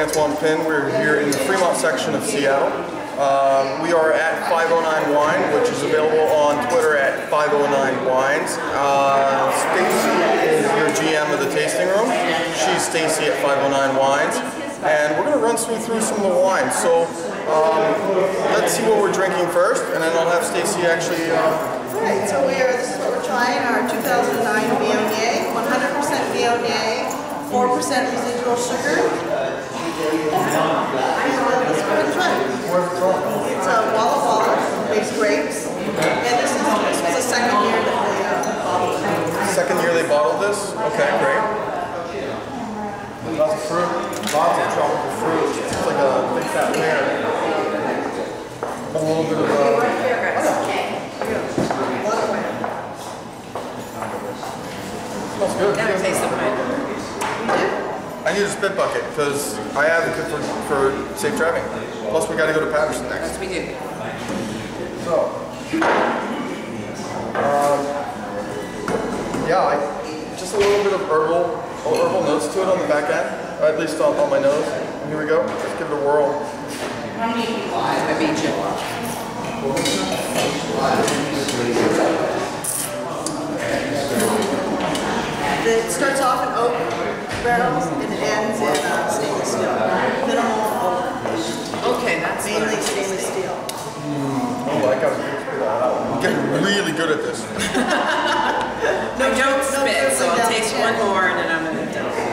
Antoine Pin. We're here in the Fremont section of Seattle. We are at 509 Wine, which is available on Twitter at 509 Wines. Stacy is your GM of the tasting room. She's Stacy at 509 Wines. And we're going to run through some of the wines. So let's see what we're drinking first, and then I'll have Stacy actually... Right, so this is what we're trying, our 2009 Viognier, 100% Viognier, 4% residual sugar. It's a Walla Walla based grapes, and this was the second year that they bottled it. Second year they bottled this? Okay, great. Lots of fruit, lots of tropical fruit. It's like a big fat pear. A little bit of smells good. Never tasted mine. I need a spit bucket because I advocate for safe driving. Plus, we got to go to Patterson next. Yes, we do. So, yeah, just a little bit of herbal notes to it on the back end, at least on my nose. And here we go. Let's give it a whirl. I beat you. It starts off in oak barrels and it ends in stainless steel. Minimal oak. Okay, that's mainly stainless steel. Oh, I got I'm getting really good at this. I don't spit, so I'll taste one more and then I'm going to dump.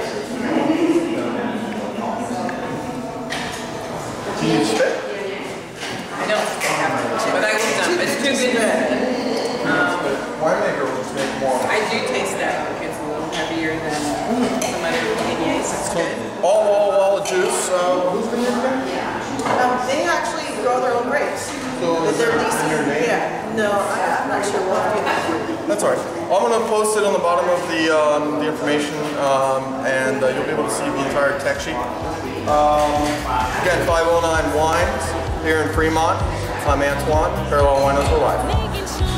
Do you spit? I don't spit, but I will dump. It's too good. Winemaker will just make more. I do taste that. It's a little heavier than some other Viogniers. It's good. All juice. Who's been using that? They actually grow their own grapes. So is They're there leasing. your name? Yeah. No, I'm not sure what. That's all right. I'm going to post it on the bottom of the information, and you'll be able to see the entire tech sheet. Again, 509 Wines here in Fremont. I'm Antoine. Parallel Winos for Life.